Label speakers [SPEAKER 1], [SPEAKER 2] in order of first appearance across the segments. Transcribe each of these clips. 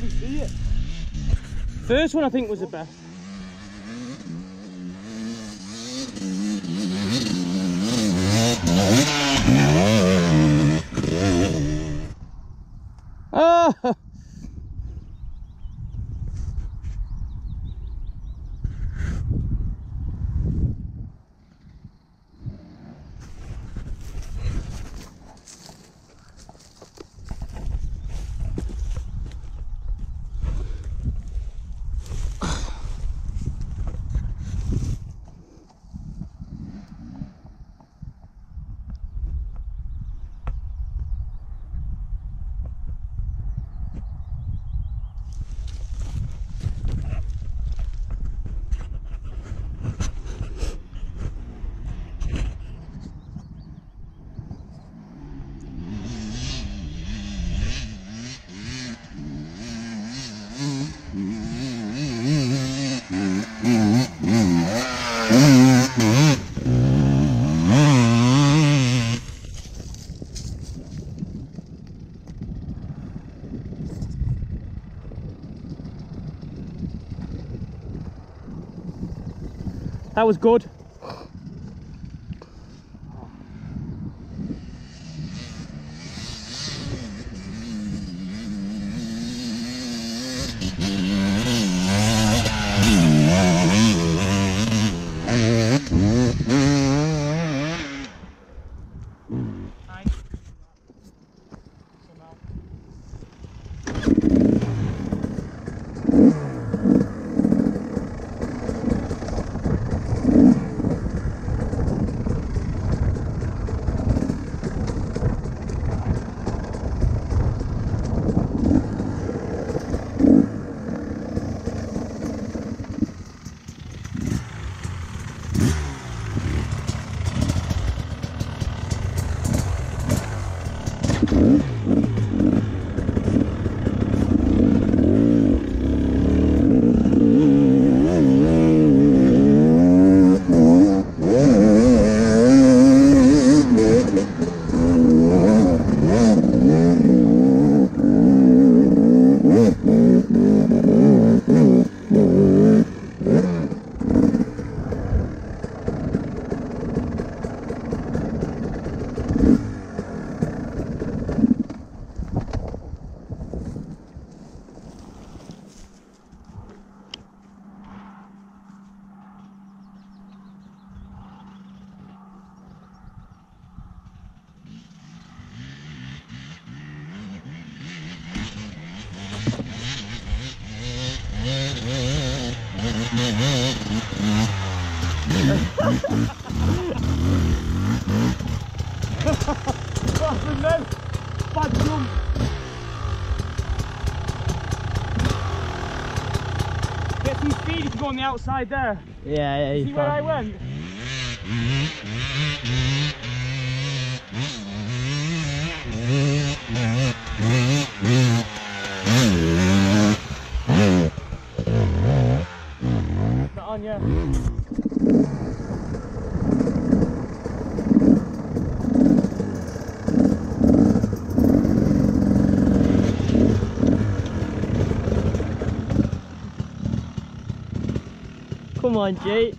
[SPEAKER 1] even see it. First one I think was the best. Oh! That was good. Bad jump. Get some speed if you go on the outside there.
[SPEAKER 2] Yeah,
[SPEAKER 1] See where I went? Not on yet.
[SPEAKER 2] Come on, G.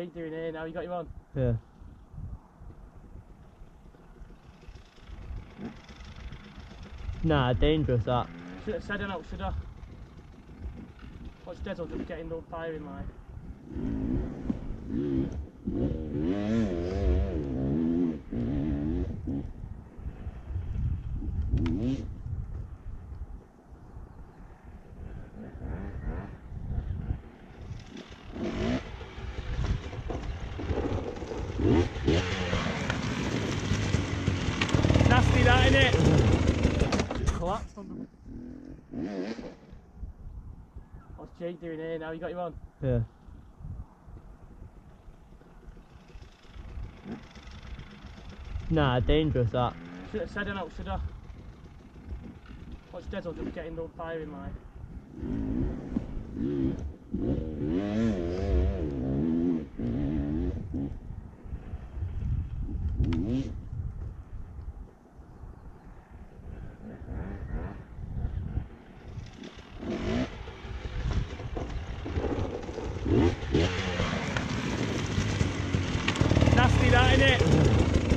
[SPEAKER 1] Jake doing here now? You got your on?
[SPEAKER 2] Yeah. Nah, dangerous that.
[SPEAKER 1] Should have said it out, should I? Watch Des will just get in the firing line. Nasty that, innit? Collapsed under me. What's Jake doing here now? You got your on?
[SPEAKER 2] Yeah. Nah, dangerous that.
[SPEAKER 1] Should have said it out, should I? Watch Des will just get in the firing line. Nasty that, innit?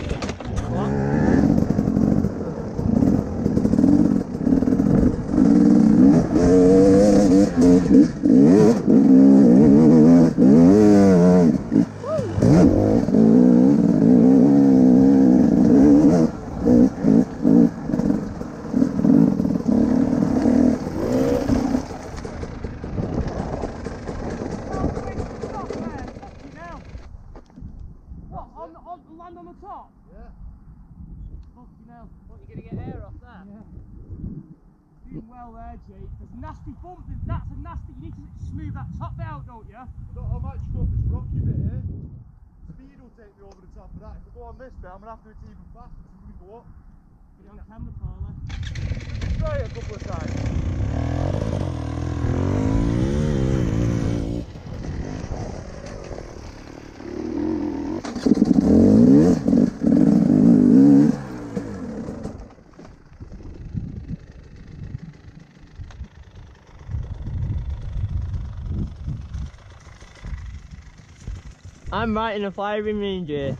[SPEAKER 1] Land on the top?
[SPEAKER 3] Yeah.
[SPEAKER 1] Fucking hell.
[SPEAKER 2] What, you gonna get air off that?
[SPEAKER 1] Yeah. Doing well there, Jake. There's nasty bump. That's a nasty. You need to smooth that top bit out, don't you?
[SPEAKER 3] I'm actually got this rocky bit here. Speed will take me over the top of that. If I go on this bit, I'm going to have to hit even faster. So I'm going to go up.
[SPEAKER 1] Get it on camera, Paula.
[SPEAKER 3] Try it a couple of times.
[SPEAKER 2] I'm right in a firing range here.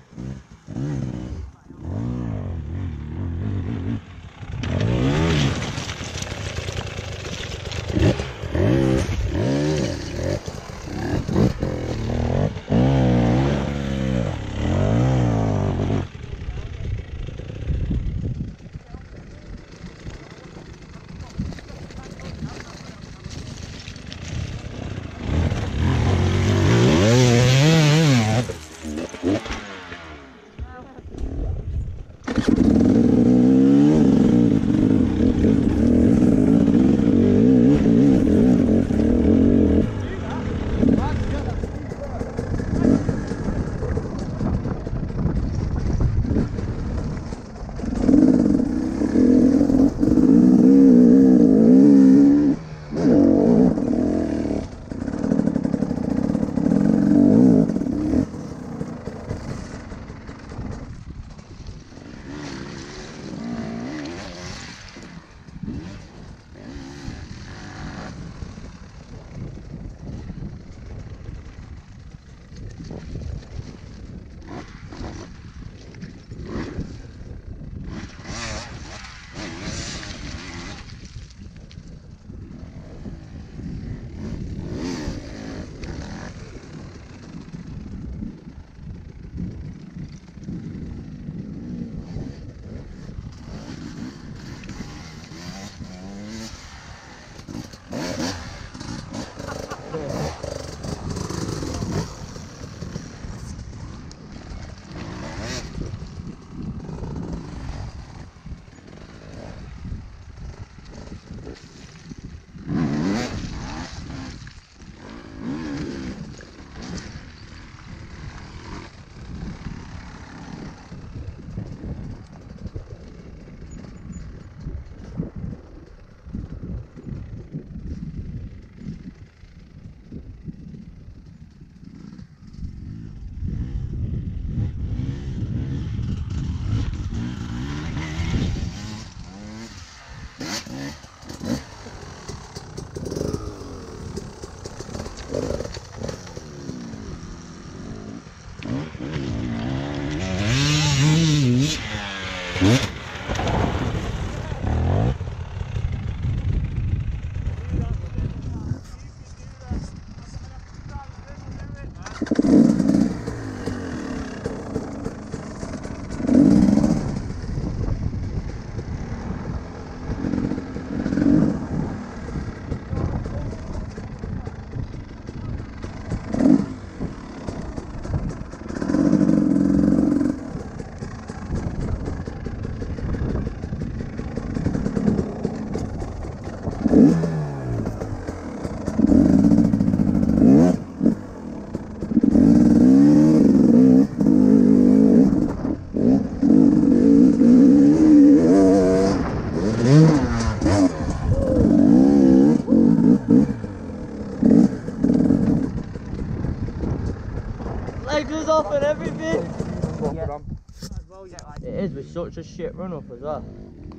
[SPEAKER 2] such a shit run up as well.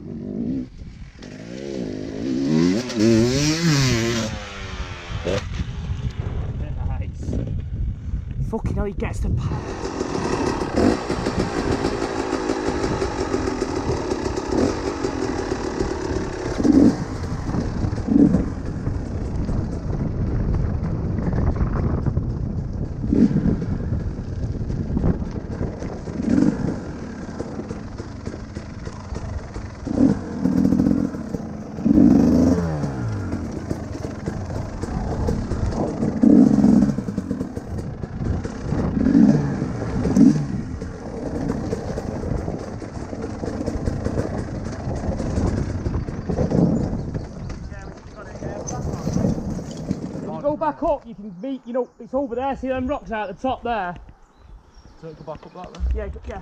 [SPEAKER 1] Nice. Fucking hell, he gets the power. Go back up, you can meet, you know, it's over there, see them rocks out the top there?
[SPEAKER 3] Don't go back up that then?
[SPEAKER 1] Yeah, yeah.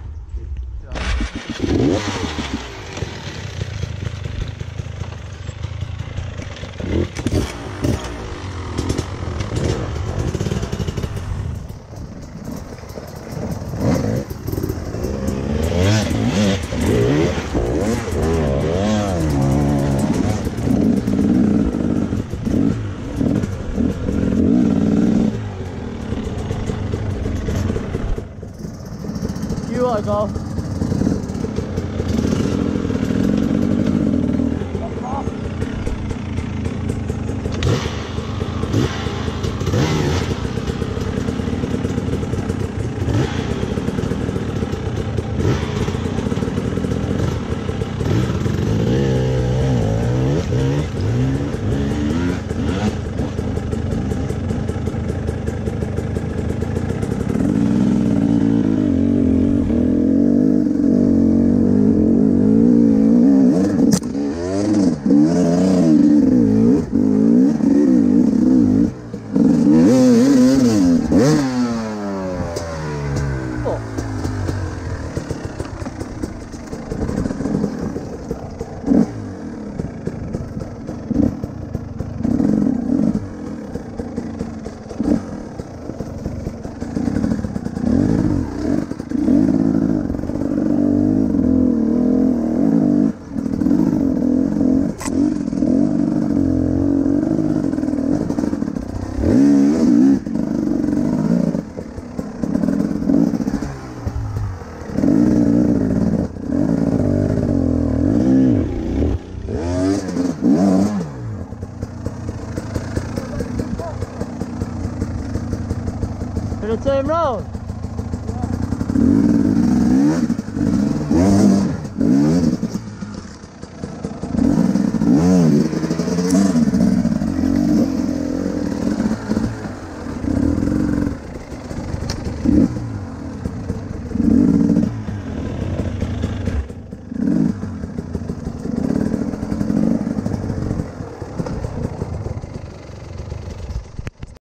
[SPEAKER 2] You wanna go? For the same road?